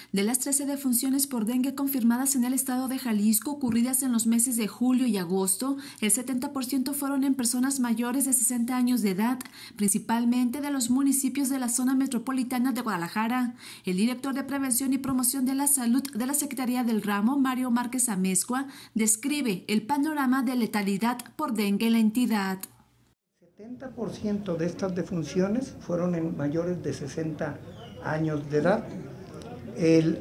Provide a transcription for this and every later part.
De las 13 defunciones por dengue confirmadas en el estado de Jalisco ocurridas en los meses de julio y agosto, el 70% fueron en personas mayores de 60 años de edad, principalmente de los municipios de la zona metropolitana de Guadalajara. El director de Prevención y Promoción de la Salud de la Secretaría del Ramo, Mario Márquez Amezcua, describe el panorama de letalidad por dengue en la entidad. El 70% de estas defunciones fueron en mayores de 60 años de edad. El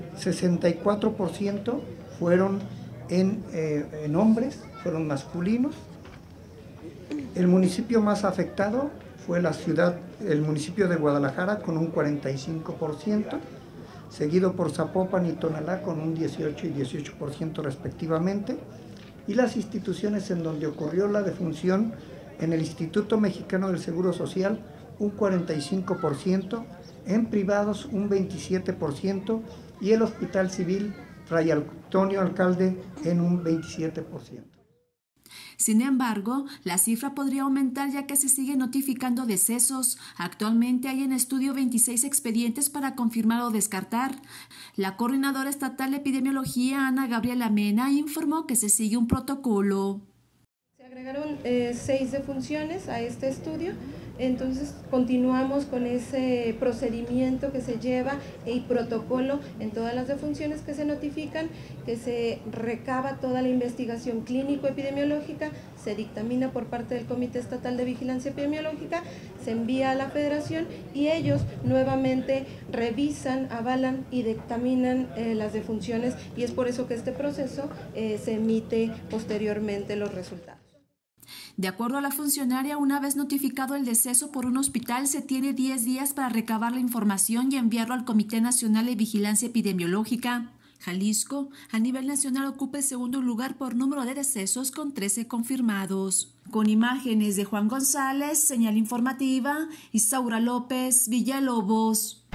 64% fueron en hombres, fueron masculinos. El municipio más afectado fue el municipio de Guadalajara con un 45%, seguido por Zapopan y Tonalá con un 18 y 18% respectivamente. Y las instituciones en donde ocurrió la defunción, en el Instituto Mexicano del Seguro Social, un 45%, en privados un 27% y el Hospital Civil Fray Antonio Alcalde en un 27%. Sin embargo, la cifra podría aumentar ya que se siguen notificando decesos. Actualmente hay en estudio 26 expedientes para confirmar o descartar. La coordinadora estatal de epidemiología, Ana Gabriela Mena, informó que se sigue un protocolo. Se agregaron 6 defunciones a este estudio, entonces continuamos con ese procedimiento que se lleva y protocolo en todas las defunciones que se notifican, que se recaba toda la investigación clínico-epidemiológica, se dictamina por parte del Comité Estatal de Vigilancia Epidemiológica, se envía a la Federación y ellos nuevamente revisan, avalan y dictaminan las defunciones, y es por eso que este proceso se emite posteriormente los resultados. De acuerdo a la funcionaria, una vez notificado el deceso por un hospital, se tiene 10 días para recabar la información y enviarlo al Comité Nacional de Vigilancia Epidemiológica. Jalisco, a nivel nacional, ocupa el segundo lugar por número de decesos con 13 confirmados. Con imágenes de Juan González, señal informativa, Isaura López, Villalobos.